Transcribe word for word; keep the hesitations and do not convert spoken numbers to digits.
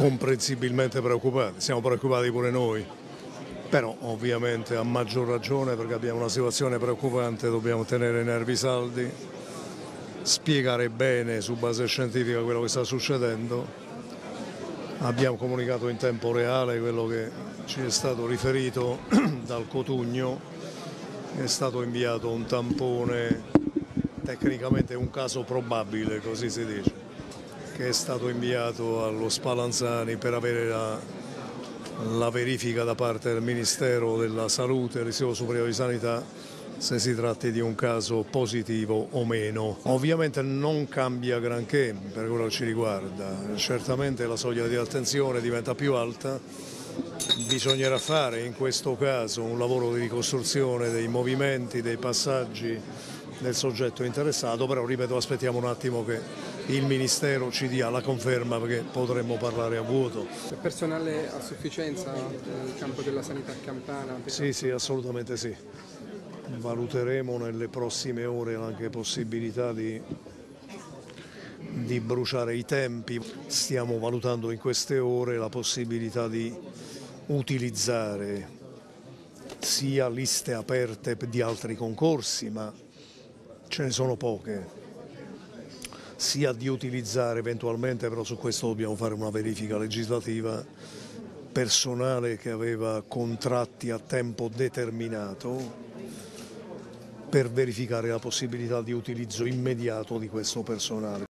comprensibilmente preoccupati, siamo preoccupati pure noi, però ovviamente a maggior ragione perché abbiamo una situazione preoccupante, dobbiamo tenere i nervi saldi, spiegare bene su base scientifica quello che sta succedendo. Abbiamo comunicato in tempo reale quello che ci è stato riferito dal Cotugno, è stato inviato un tampone, tecnicamente un caso probabile, così si dice, che è stato inviato allo Spallanzani per avere la, la verifica da parte del Ministero della Salute e dell'Istituto Superiore di Sanità se si tratti di un caso positivo o meno. Ovviamente non cambia granché per quello che ci riguarda, certamente la soglia di attenzione diventa più alta, bisognerà fare in questo caso un lavoro di ricostruzione dei movimenti, dei passaggi del soggetto interessato, però ripeto, aspettiamo un attimo che il Ministero ci dia la conferma perché potremmo parlare a vuoto. C'è personale a sufficienza nel campo della sanità campana? Sì, sì, assolutamente sì. Valuteremo nelle prossime ore anche possibilità di, di bruciare i tempi. Stiamo valutando in queste ore la possibilità di utilizzare sia liste aperte di altri concorsi, ma ce ne sono poche, sia di utilizzare eventualmente, però su questo dobbiamo fare una verifica legislativa, personale che aveva contratti a tempo determinato per verificare la possibilità di utilizzo immediato di questo personale.